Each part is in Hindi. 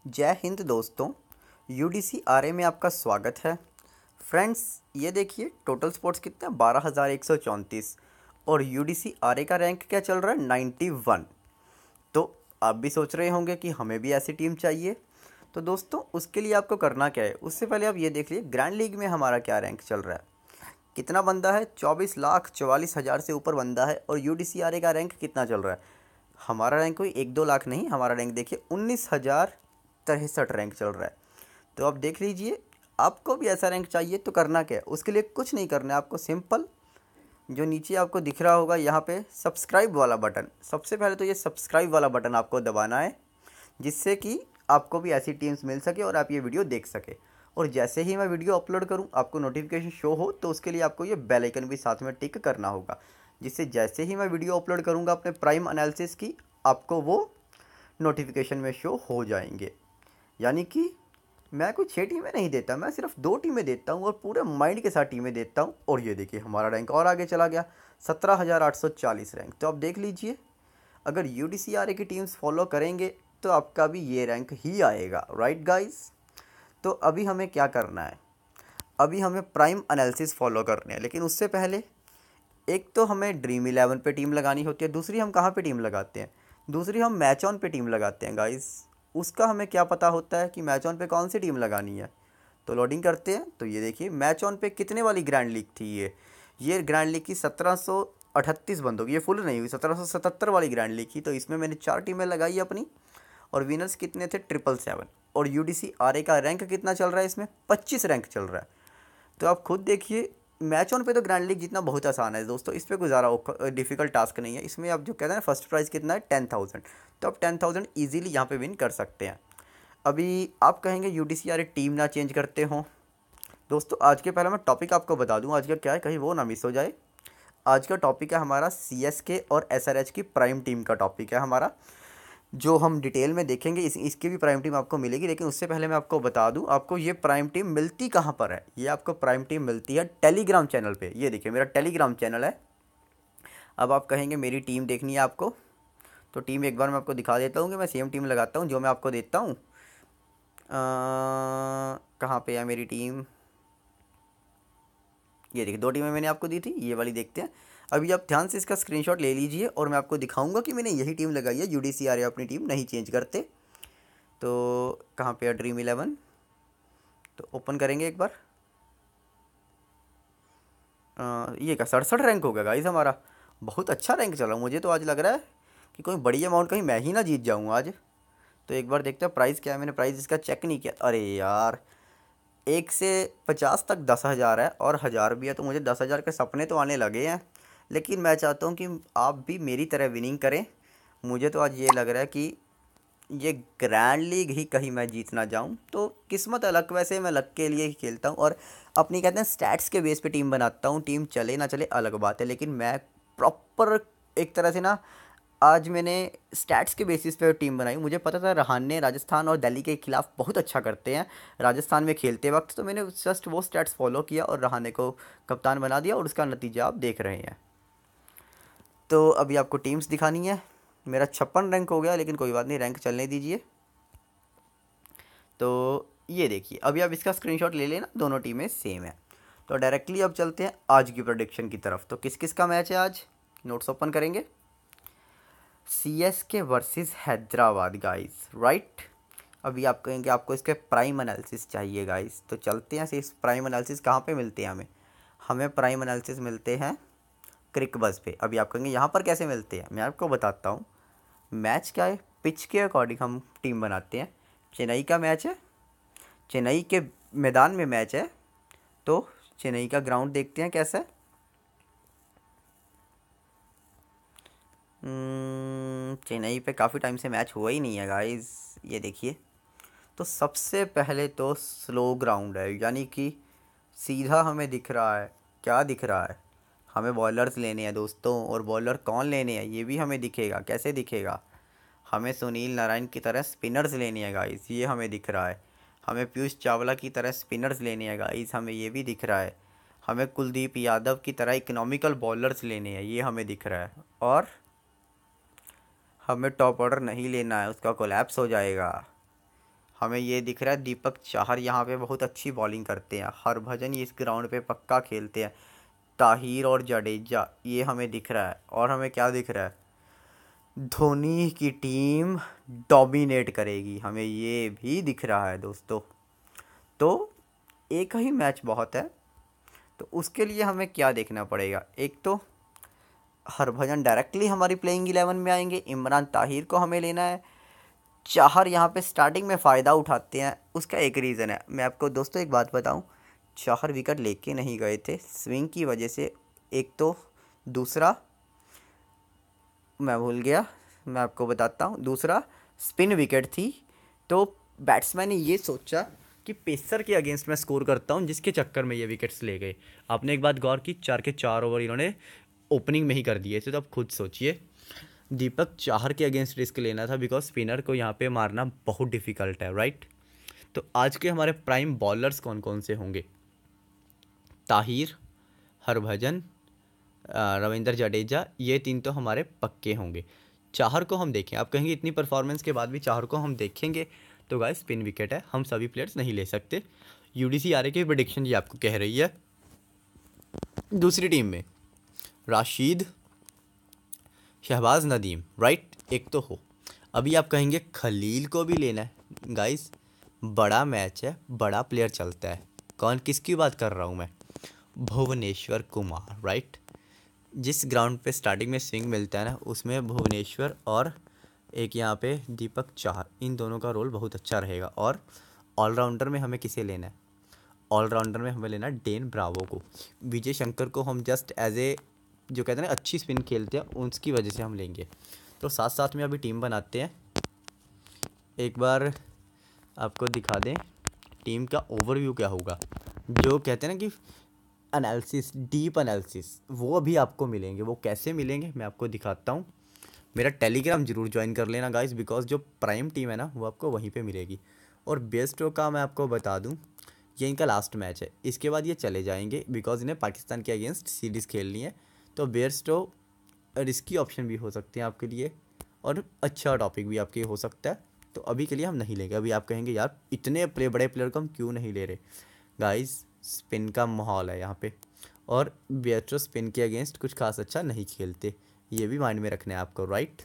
जय हिंद दोस्तों। यूडीसी आरए में आपका स्वागत है। फ्रेंड्स, ये देखिए टोटल स्पोर्ट्स कितना 12,134 और यूडीसी आरए का रैंक क्या चल रहा है 91। तो आप भी सोच रहे होंगे कि हमें भी ऐसी टीम चाहिए। तो दोस्तों उसके लिए आपको करना क्या है, उससे पहले आप ये देख लीजिए ग्रैंड लीग में हमारा क्या रैंक चल रहा है। कितना बंदा है, 24,44,000 से ऊपर बंदा है। और यूडीसी आरए का रैंक कितना चल रहा है, हमारा रैंक कोई 1-2 लाख नहीं, हमारा रैंक देखिए 19,063 रैंक चल रहा है। तो आप देख लीजिए, आपको भी ऐसा रैंक चाहिए तो करना क्या है, उसके लिए कुछ नहीं करना है आपको। सिंपल जो नीचे आपको दिख रहा होगा यहाँ पे सब्सक्राइब वाला बटन, सबसे पहले तो ये सब्सक्राइब वाला बटन आपको दबाना है, जिससे कि आपको भी ऐसी टीम्स मिल सके और आप ये वीडियो देख सके। और जैसे ही मैं वीडियो अपलोड करूँ आपको नोटिफिकेशन शो हो, तो उसके लिए आपको ये बेल आइकन भी साथ में टिक करना होगा, जिससे जैसे ही मैं वीडियो अपलोड करूँगा अपने प्राइम एनालिसिस की, आपको वो नोटिफिकेशन में शो हो जाएंगे। यानी कि मैं कोई 6 टीमें नहीं देता, मैं सिर्फ 2 टीमें देता हूँ और पूरे माइंड के साथ टीमें देता हूँ। और ये देखिए हमारा रैंक और आगे चला गया, 17,840 रैंक। तो आप देख लीजिए, अगर यूडीसीआरए की टीम्स फॉलो करेंगे तो आपका भी ये रैंक ही आएगा। Right guys? तो अभी हमें क्या करना है, अभी हमें प्राइम एनालिसिस फॉलो करने हैं। लेकिन उससे पहले एक तो हमें ड्रीम 11 पे टीम लगानी होती है, दूसरी हम कहाँ पे टीम लगाते हैं, दूसरी हम मैच ऑन पे टीम लगाते हैं गाइस। उसका हमें क्या पता होता है कि मैच ऑन पे कौन सी टीम लगानी है। तो लोडिंग करते हैं, तो ये देखिए मैच ऑन पे कितने वाली ग्रैंड लीग थी ये ग्रैंड लीग की 1738 बंदों की, ये फुल नहीं हुई, 1777 वाली ग्रैंड लीग की। तो इसमें मैंने 4 टीमें लगाई अपनी, और विनर्स कितने थे 777। और यूडीसी आरए का रैंक कितना चल रहा है, इसमें 25 रैंक चल रहा है। तो आप खुद देखिए, मैच ऑन पे तो ग्रैंड लीग जीतना बहुत आसान है दोस्तों, इस पर कोई ज़्यादा डिफिकल्ट टास्क नहीं है। इसमें आप जो कहते हैं ना फर्स्ट प्राइज़ कितना है 10,000, तो आप 10,000 ईजिली यहाँ पे विन कर सकते हैं। अभी आप कहेंगे यूडीसीआरए टीम ना चेंज करते हों। दोस्तों आज के पहले मैं टॉपिक आपको बता दूं, आज का क्या है, कहीं वो ना मिस हो जाए। आज का टॉपिक है हमारा सीएसके और एसआरएच की प्राइम टीम का टॉपिक है हमारा, जो हम डिटेल में देखेंगे। इसकी भी प्राइम टीम आपको मिलेगी। लेकिन उससे पहले मैं आपको बता दूं, आपको ये प्राइम टीम मिलती कहाँ पर है। ये आपको प्राइम टीम मिलती है टेलीग्राम चैनल पे। ये देखिए मेरा टेलीग्राम चैनल है। अब आप कहेंगे मेरी टीम देखनी है आपको, तो टीम एक बार मैं आपको दिखा देता हूँ कि मैं सेम टीम लगाता हूँ जो मैं आपको देता हूँ। कहाँ पे है मेरी टीम, ये देखिए 2 टीमें मैंने आपको दी थी, ये वाली देखते हैं। अभी आप ध्यान से इसका स्क्रीनशॉट ले लीजिए और मैं आपको दिखाऊंगा कि मैंने यही टीम लगाई है। यूडीसीआरए अपनी टीम नहीं चेंज करते। तो कहाँ पे है ड्रीम 11, तो ओपन करेंगे एक बार। ये का 67 रैंक हो गया गाइस हमारा, बहुत अच्छा रैंक चला। मुझे तो आज लग रहा है कि कोई बड़ी अमाउंट कहीं मैं ही ना जीत जाऊँ आज। तो एक बार देखते हैं प्राइस क्या है, मैंने प्राइस इसका चेक नहीं किया। अरे यार, 1 से 50 तक 10,000 है और 1,000 भी है, तो मुझे 10,000 के सपने तो आने लगे हैं। लेकिन मैं चाहता हूँ कि आप भी मेरी तरह विनिंग करें। मुझे तो आज ये लग रहा है कि ये ग्रैंड लीग ही कहीं मैं जीत ना जाऊं। तो किस्मत है, लक, वैसे मैं लक के लिए ही खेलता हूं और अपनी कहते हैं स्टैट्स के बेस पे टीम बनाता हूं। टीम चले ना चले अलग बात है, लेकिन मैं प्रॉपर एक तरह से ना, आज मैंने स्टैट्स के बेसिस पे टीम बनाई। मुझे पता था रहाने राजस्थान और दिल्ली के खिलाफ बहुत अच्छा करते हैं राजस्थान में खेलते वक्त, तो मैंने जस्ट वो स्टैट्स फॉलो किया और रहाने को कप्तान बना दिया, और उसका नतीजा आप देख रहे हैं। तो अभी आपको टीम्स दिखानी है। मेरा 56 रैंक हो गया, लेकिन कोई बात नहीं, रैंक चलने दीजिए। तो ये देखिए अभी आप इसका स्क्रीनशॉट ले लेना, दोनों टीमें सेम है। तो डायरेक्टली अब चलते हैं आज की प्रोडिक्शन की तरफ। तो किस किस का मैच है आज, नोट्स ओपन करेंगे। CSK versus Hyderabad guys, right. अभी आप कहेंगे आपको इसके प्राइम एनालिसिस चाहिए गाइस, तो चलते हैं। इस प्राइम एनालिसिस कहाँ पे मिलते हैं हमें, हमें प्राइम एनालिसिस मिलते हैं क्रिकबज़ पे। अभी आप कहेंगे यहाँ पर कैसे मिलते हैं, मैं आपको बताता हूँ। मैच क्या है, पिच के अकॉर्डिंग हम टीम बनाते हैं। चेन्नई का मैच है, चेन्नई के मैदान में मैच है, तो चेन्नई का ग्राउंड देखते हैं कैसा है। चेन्नई पे काफ़ी टाइम से मैच हुआ ही नहीं है गाइस, ये देखिए। तो सबसे पहले तो स्लो ग्राउंड है, यानी कि सीधा हमें दिख रहा है, क्या दिख रहा है, हमें बॉलर्स लेने हैं दोस्तों। और बॉलर कौन लेने हैं ये भी हमें दिखेगा, कैसे दिखेगा, हमें सुनील नारायण की तरह स्पिनर्स लेने हैं गाइस, ये हमें दिख रहा है। हमें पीयूष चावला की तरह स्पिनर्स लेने हैं गाइस, हमें ये भी दिख रहा है। हमें कुलदीप यादव की तरह इकोनॉमिकल बॉलर्स लेने हैं, ये हमें दिख रहा है। और हमें टॉप ऑर्डर नहीं लेना है, उसका कोलैप्स हो जाएगा। हमें ये दिख रहा है दीपक चाहर यहाँ पे बहुत अच्छी बॉलिंग करते हैं। हरभजन ये इस ग्राउंड पे पक्का खेलते हैं। ताहिर और जडेजा ये हमें दिख रहा है। और हमें क्या दिख रहा है, धोनी की टीम डोमिनेट करेगी, हमें ये भी दिख रहा है दोस्तों। तो एक ही मैच बहुत है, तो उसके लिए हमें क्या देखना पड़ेगा, एक तो हरभजन डायरेक्टली हमारी प्लेइंग 11 में आएंगे, इमरान ताहिर को हमें लेना है। चाहर यहाँ पे स्टार्टिंग में फ़ायदा उठाते हैं, उसका एक रीज़न है। मैं आपको दोस्तों एक बात बताऊं, चाहर विकेट लेके नहीं गए थे स्विंग की वजह से, एक तो। दूसरा मैं भूल गया, मैं आपको बताता हूँ। दूसरा स्पिन विकेट थी, तो बैट्समैन ने ये सोचा कि पेसर के अगेंस्ट मैं स्कोर करता हूँ, जिसके चक्कर में ये विकेट्स ले गए। आपने एक बात गौर की, 4 के 4 ओवर इन्होंने ओपनिंग में ही कर दिए थे। तो अब खुद सोचिए, दीपक चाहर के अगेंस्ट रिस्क लेना था, बिकॉज स्पिनर को यहाँ पे मारना बहुत डिफिकल्ट है, राइट। तो आज के हमारे प्राइम बॉलर्स कौन कौन से होंगे, ताहिर, हरभजन, रविंद्र जडेजा, ये 3 तो हमारे पक्के होंगे। चाहर को हम देखें, आप कहेंगे इतनी परफॉर्मेंस के बाद भी चाहर को हम देखेंगे, तो गाइस स्पिन विकेट है, हम सभी प्लेयर्स नहीं ले सकते। यूडीसी आरए की प्रेडिक्शन ये आपको कह रही है। दूसरी टीम में राशिद, शहबाज नदीम, राइट, एक तो हो। अभी आप कहेंगे खलील को भी लेना है। गाइस बड़ा मैच है, बड़ा प्लेयर चलता है। कौन, किसकी बात कर रहा हूँ मैं, भुवनेश्वर कुमार, राइट। जिस ग्राउंड पे स्टार्टिंग में स्विंग मिलता है ना, उसमें भुवनेश्वर और एक यहाँ पे दीपक चाहर, इन दोनों का रोल बहुत अच्छा रहेगा। और ऑलराउंडर में हमें किसे लेना है, ऑलराउंडर में हमें लेना है डेन ब्रावो को। विजय शंकर को हम जस्ट एज ए, जो कहते हैं ना अच्छी स्पिन खेलते हैं, उसकी वजह से हम लेंगे। तो साथ साथ में अभी टीम बनाते हैं, एक बार आपको दिखा दें टीम का ओवरव्यू क्या होगा। जो कहते हैं ना कि एनालिसिस, डीप एनालिसिस, वो अभी आपको मिलेंगे। वो कैसे मिलेंगे मैं आपको दिखाता हूँ। मेरा टेलीग्राम जरूर ज्वाइन कर लेना गाइस, बिकॉज जो प्राइम टीम है ना वो आपको वहीं पे मिलेगी। और बेस्टो का मैं आपको बता दूँ, ये इनका लास्ट मैच है, इसके बाद ये चले जाएंगे, बिकॉज इन्हें पाकिस्तान के अगेंस्ट सीरीज़ खेलनी है। तो बेस्टो रिस्की ऑप्शन भी हो सकते हैं आपके लिए, और अच्छा टॉपिक भी आपके हो सकता है। तो अभी के लिए हम नहीं लेंगे। अभी आप कहेंगे यार इतने बड़े प्लेयर को हम क्यों नहीं ले रहे। गाइस स्पिन का माहौल है यहाँ पे, और बेस्टो स्पिन के अगेंस्ट कुछ खास अच्छा नहीं खेलते, ये भी माइंड में रखना है आपको, राइट।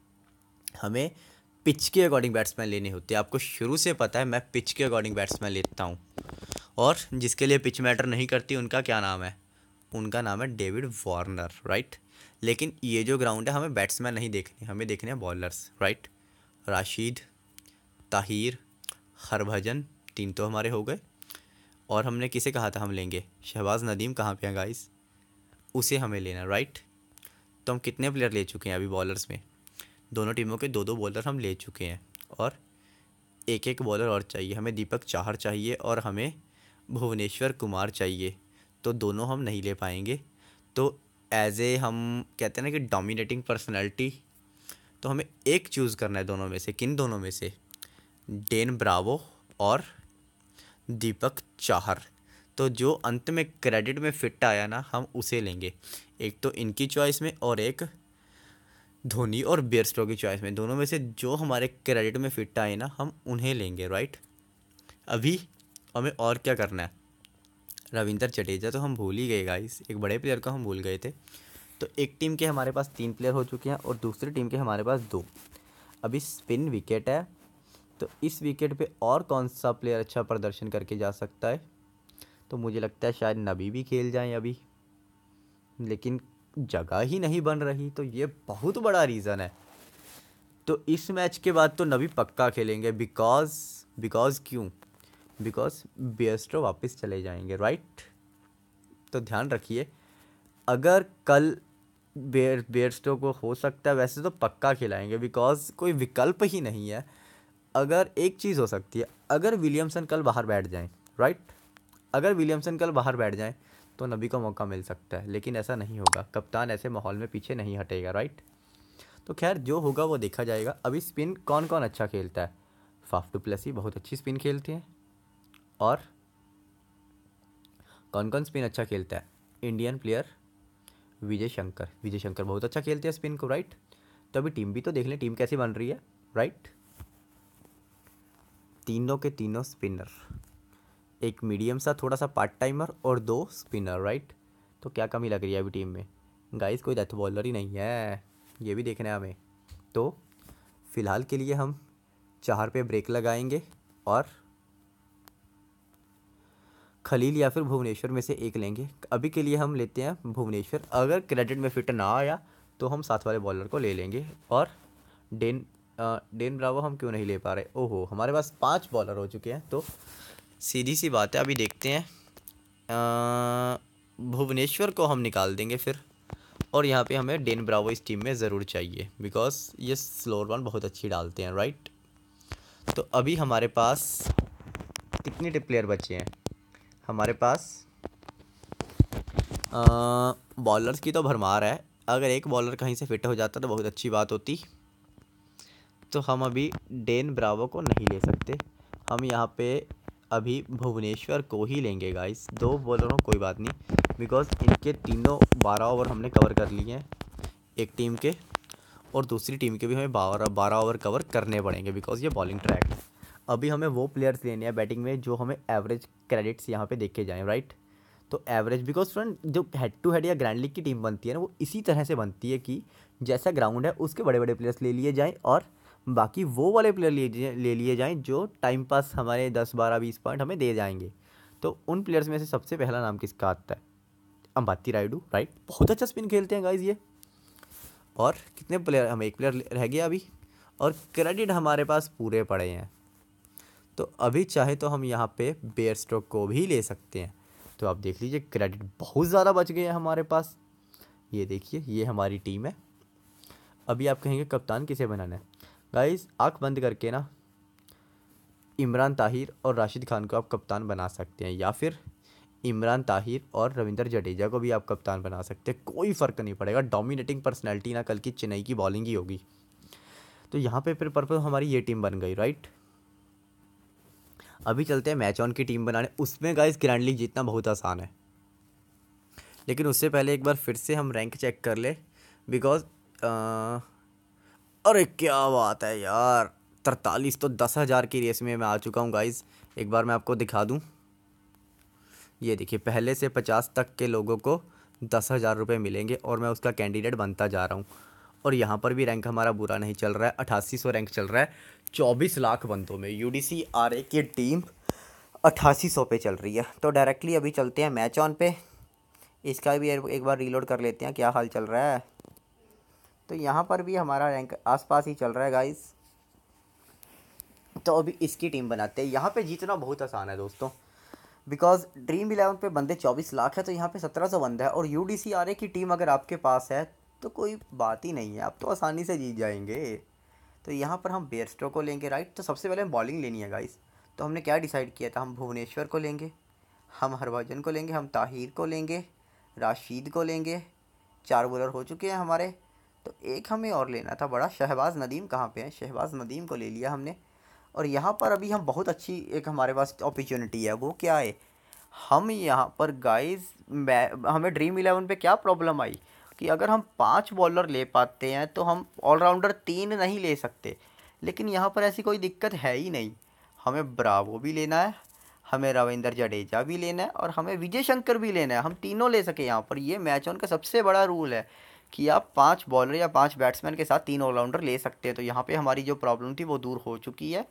हमें पिच के अकॉर्डिंग बैट्समैन लेने होते हैं, आपको शुरू से पता है मैं पिच के अकॉर्डिंग बैट्समैन लेता हूँ। और जिसके लिए पिच मैटर नहीं करती, उनका क्या नाम है, उनका नाम है डेविड वार्नर, राइट। लेकिन ये जो ग्राउंड है, हमें बैट्समैन नहीं देखने, हमें देखने हैं बॉलर्स, राइट। राशिद, ताहिर, हरभजन, 3 तो हमारे हो गए। और हमने किसे कहा था हम लेंगे, शहबाज नदीम कहाँ पे हैं गाइस, उसे हमें लेना, राइट। तो हम कितने प्लेयर ले चुके हैं अभी बॉलर्स में, दोनों टीमों के 2-2 बॉलर हम ले चुके हैं। और एक एक बॉलर और चाहिए, हमें दीपक चाहर चाहिए और हमें भुवनेश्वर कुमार चाहिए। तो दोनों हम नहीं ले पाएंगे। तो एज ए, हम कहते हैं ना कि डोमिनेटिंग पर्सनैलिटी, तो हमें एक चूज़ करना है दोनों में से। किन दोनों में से, डेन ब्रावो और दीपक चाहर। तो जो अंत में क्रेडिट में फिट आया ना, हम उसे लेंगे। एक तो इनकी चॉइस में, और एक धोनी और बेयरस्टो की चॉइस में। दोनों में से जो हमारे क्रेडिट में फिट आए ना, हम उन्हें लेंगे, राइट। अभी हमें और क्या करना है, रविंद्र जडेजा तो हम भूल ही गए गाइस, एक बड़े प्लेयर को हम भूल गए थे। तो एक टीम के हमारे पास 3 प्लेयर हो चुके हैं, और दूसरी टीम के हमारे पास 2। अभी स्पिन विकेट है, तो इस विकेट पे और कौन सा प्लेयर अच्छा प्रदर्शन करके जा सकता है। तो मुझे लगता है शायद नबी भी खेल जाएं अभी, लेकिन जगह ही नहीं बन रही, तो ये बहुत बड़ा रीज़न है। तो इस मैच के बाद तो नबी पक्का खेलेंगे, बिकॉज क्यों, बिकॉज बेयरस्टो वापस चले जाएंगे, राइट। तो ध्यान रखिए, अगर कल बेयरस्टो को हो सकता है, वैसे तो पक्का खिलाएंगे, बिकॉज कोई विकल्प ही नहीं है। अगर एक चीज़ हो सकती है, अगर विलियमसन कल बाहर बैठ जाएं, राइट, अगर विलियमसन कल बाहर बैठ जाएं तो नबी को मौका मिल सकता है, लेकिन ऐसा नहीं होगा। कप्तान ऐसे माहौल में पीछे नहीं हटेगा, राइट। तो खैर जो होगा वो देखा जाएगा। अभी स्पिन कौन कौन अच्छा खेलता है, फाफ डू प्लेसी बहुत अच्छी स्पिन खेलते हैं। और कौन कौन स्पिन अच्छा खेलता है, इंडियन प्लेयर विजय शंकर बहुत अच्छा खेलते हैं स्पिन को, राइट। तो अभी टीम भी तो देख लें, टीम कैसी बन रही है, राइट। तीनों के तीनों स्पिनर, एक मीडियम सा थोड़ा सा पार्ट टाइमर और 2 स्पिनर, राइट। तो क्या कमी लग रही है अभी टीम में गाइस? कोई डेथ बॉलर ही नहीं है, ये भी देखना है हमें। तो फ़िलहाल के लिए हम 4 पे ब्रेक लगाएंगे और खलील या फिर भुवनेश्वर में से एक लेंगे। अभी के लिए हम लेते हैं भुवनेश्वर, अगर क्रेडिट में फिट ना आया तो हम साथ वाले बॉलर को ले लेंगे। और डेन ब्रावो हम क्यों नहीं ले पा रहे? ओहो, हमारे पास 5 बॉलर हो चुके हैं, तो सीधी सी बात है, अभी देखते हैं। भुवनेश्वर को हम निकाल देंगे फिर, और यहाँ पे हमें डेन ब्रावो इस टीम में ज़रूर चाहिए, बिकॉज ये स्लोअर वन बहुत अच्छी डालते हैं, राइट। तो अभी हमारे पास कितने प्लेयर बचे हैं? हमारे पास बॉलर्स की तो भरमार है। अगर एक बॉलर कहीं से फिट हो जाता तो बहुत अच्छी बात होती। तो हम अभी डेन ब्रावो को नहीं ले सकते, हम यहाँ पे अभी भुवनेश्वर को ही लेंगे गाइस। 2 बॉलरों कोई बात नहीं, बिकॉज इनके तीनों 12 ओवर हमने कवर कर लिए हैं, एक टीम के, और दूसरी टीम के भी हमें 12 ओवर कवर करने पड़ेंगे, बिकॉज ये बॉलिंग ट्रैक है। अभी हमें वो प्लेयर्स लेने हैं बैटिंग में जो हमें एवरेज क्रेडिट्स यहाँ पे देखे जाएँ, राइट। तो एवरेज, बिकॉज फ्रेंड जो हेड टू हेड या ग्रैंड लीग की टीम बनती है ना, वो इसी तरह से बनती है कि जैसा ग्राउंड है उसके बड़े बड़े प्लेयर्स ले लिए जाएँ और बाकी वो वाले प्लेयर ले लिए जाएँ जो टाइम पास हमारे 10-12-20 पॉइंट हमें दे जाएंगे। तो उन प्लेयर्स में से सबसे पहला नाम किसका आता है? अंबाती रायडू, राइट। बहुत अच्छा स्पिन खेलते हैं गाइज ये। और कितने प्लेयर? हमें एक प्लेयर रह गया अभी, और क्रेडिट हमारे पास पूरे पड़े हैं। तो अभी चाहे तो हम यहाँ पे बेयरस्टो को भी ले सकते हैं। तो आप देख लीजिए, क्रेडिट बहुत ज़्यादा बच गए हैं हमारे पास। ये देखिए, ये हमारी टीम है। अभी आप कहेंगे कप्तान किसे बनाना है? गाइस, आँख बंद करके ना इमरान ताहिर और राशिद खान को आप कप्तान बना सकते हैं, या फिर इमरान ताहिर और रविंद्र जडेजा को भी आप कप्तान बना सकते हैं, कोई फ़र्क नहीं पड़ेगा। डोमिनेटिंग पर्सनैलिटी ना कल की चेन्नई की बॉलिंग ही होगी। तो यहाँ पे फिर पर्पल हमारी ये टीम बन गई, राइट। अभी चलते हैं मैच ऑन की टीम बनाने। उसमें गाइस ग्रैंड लीग जीतना बहुत आसान है, लेकिन उससे पहले एक बार फिर से हम रैंक चेक कर ले, बिकॉज अरे क्या बात है यार, 43, तो 10,000 की रेस में मैं आ चुका हूँ गाइस। एक बार मैं आपको दिखा दूँ, ये देखिए, पहले से 50 तक के लोगों को 10,000 रुपये मिलेंगे और मैं उसका कैंडिडेट बनता जा रहा हूँ। और यहाँ पर भी रैंक हमारा बुरा नहीं चल रहा है, 8800 रैंक चल रहा है 24 लाख बंदों में। यूडीसी आरए की टीम 8800 पे चल रही है। तो डायरेक्टली अभी चलते हैं मैच ऑन पे, इसका भी एक बार रीलोड कर लेते हैं क्या हाल चल रहा है। तो यहाँ पर भी हमारा रैंक आसपास ही चल रहा है गाइस। तो अभी इसकी टीम बनाते हैं। यहाँ पे जीतना बहुत आसान है दोस्तों, बिकॉज ड्रीम 11 पे बंदे 24 लाख है, तो यहाँ पे 1700 बंदा है, और यूडीसी आरए की टीम अगर आपके पास है तो कोई बात ही नहीं है, आप तो आसानी से जीत जाएंगे। तो यहाँ पर हम बेयरस्टो को लेंगे, राइट। तो सबसे पहले हम बॉलिंग लेनी है गाइस। तो हमने क्या डिसाइड किया था? हम भुवनेश्वर को लेंगे, हम हरभजन को लेंगे, हम ताहिर को लेंगे, राशिद को लेंगे। 4 बॉलर हो चुके हैं हमारे। तो एक हमें और लेना था बड़ा, शहबाज नदीम कहाँ पे है? शहबाज नदीम को ले लिया हमने। और यहाँ पर अभी हम बहुत अच्छी एक हमारे पास अपॉर्चुनिटी है, वो क्या है? हम यहाँ पर गाइस, हमें ड्रीम 11 पे क्या प्रॉब्लम आई कि अगर हम 5 बॉलर ले पाते हैं तो हम ऑलराउंडर 3 नहीं ले सकते, लेकिन यहाँ पर ऐसी कोई दिक्कत है ही नहीं। हमें ब्रावो भी लेना है, हमें रविंद्र जडेजा भी लेना है, और हमें विजय शंकर भी लेना है। हम तीनों ले सके यहाँ पर। ये मैच ऑन का सबसे बड़ा रूल है कि आप 5 बॉलर या 5 बैट्समैन के साथ 3 ऑलराउंडर ले सकते हैं। तो यहाँ पे हमारी जो प्रॉब्लम थी वो दूर हो चुकी है।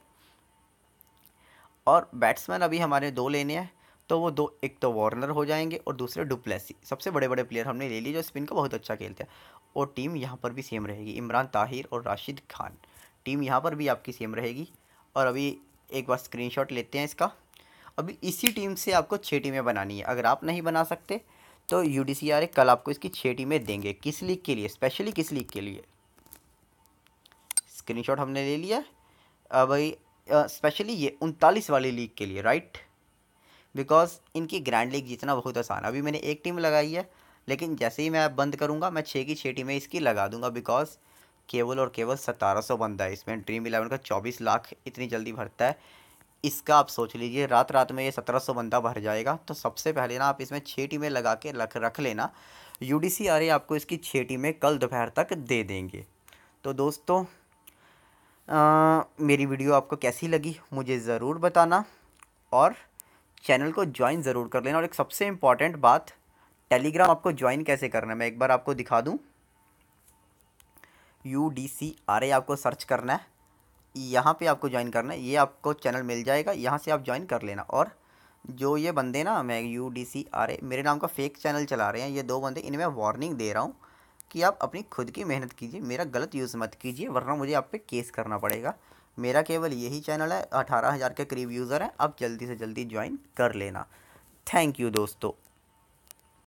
और बैट्समैन अभी हमारे 2 लेने हैं, तो वो 2, एक तो वार्नर हो जाएंगे और दूसरे डुप्लेसी। सबसे बड़े बड़े प्लेयर हमने ले लिए जो स्पिन का बहुत अच्छा खेलते हैं। और टीम यहाँ पर भी सेम रहेगी, इमरान ताहिर और राशिद खान। टीम यहाँ पर भी आपकी सेम रहेगी। और अभी एक बार स्क्रीनशॉट लेते हैं इसका। अभी इसी टीम से आपको 6 टीमें बनानी है। अगर आप नहीं बना सकते तो यूडीसीआरए कल आपको इसकी 6 टीमें देंगे। किस लीग के लिए? स्पेशली किस लीग के लिए? स्क्रीनशॉट हमने ले लिया। अब भाई स्पेशली ये 39 वाली लीग के लिए, राइट। बिकॉज इनकी ग्रैंड लीग जीतना बहुत आसान है। अभी मैंने एक टीम लगाई है, लेकिन जैसे ही मैं बंद करूँगा मैं 6 की 6 टीमें इसकी लगा दूंगा, बिकॉज केवल और केवल 1700 बंदा है इसमें। ड्रीम 11 का 24 लाख इतनी जल्दी भरता है, इसका आप सोच लीजिए रात रात में ये 1700 बंदा भर जाएगा। तो सबसे पहले ना आप इसमें 6 टीमें लगा के रख लेना। यूडीसीआरए आपको इसकी 6 टीमें कल दोपहर तक दे देंगे। तो दोस्तों मेरी वीडियो आपको कैसी लगी मुझे ज़रूर बताना, और चैनल को ज्वाइन ज़रूर कर लेना। और एक सबसे इम्पॉर्टेंट बात, टेलीग्राम आपको ज्वाइन कैसे करना है मैं एक बार आपको दिखा दूं। UDCRA आपको सर्च करना है, यहाँ पे आपको ज्वाइन करना है, ये आपको चैनल मिल जाएगा, यहाँ से आप ज्वाइन कर लेना। और जो ये बंदे ना, मैं UDCRA मेरे नाम का फेक चैनल चला रहे हैं, ये 2 बंदे, इन्हें मैं वार्निंग दे रहा हूँ कि आप अपनी खुद की मेहनत कीजिए, मेरा गलत यूज़ मत कीजिए, वरना मुझे आप पे केस करना पड़ेगा। मेरा केवल यही चैनल है, 18,000 के करीब यूज़र हैं, आप जल्दी से जल्दी ज्वाइन कर लेना। थैंक यू दोस्तों।